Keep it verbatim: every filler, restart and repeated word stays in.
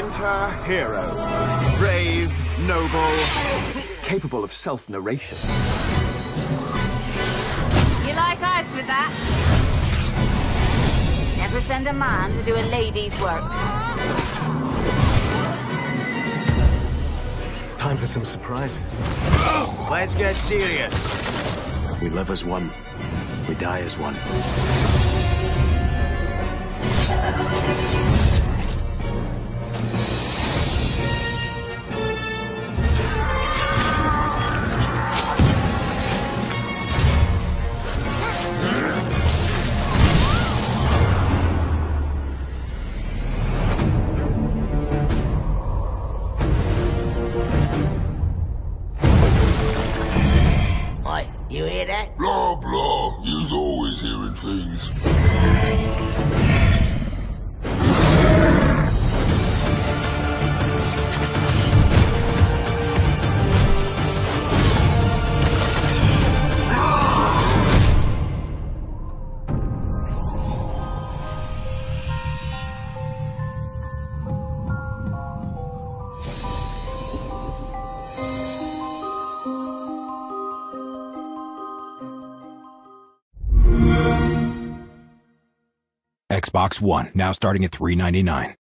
Anti-hero. Brave, noble, capable of self-narration. You like ice with that? Never send a man to do a lady's work. Time for some surprises. Let's get serious. We live as one. We die as one. You hear that? Blah, blah. He's always hearing things. Xbox One, now starting at three ninety-nine.